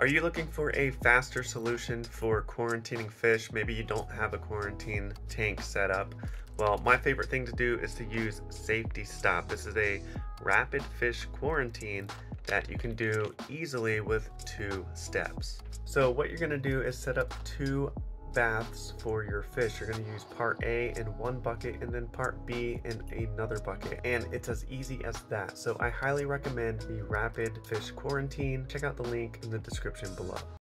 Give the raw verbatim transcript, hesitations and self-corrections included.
Are you looking for a faster solution for quarantining fish? Maybe you don't have a quarantine tank set up. Well, my favorite thing to do is to use Safety Stop. This is a rapid fish quarantine that you can do easily with two steps. So what you're gonna do is set up two baths for your fish. You're going to use part A in one bucket and then part B in another bucket, and it's as easy as that. So I highly recommend the rapid fish quarantine. Check out the link in the description below.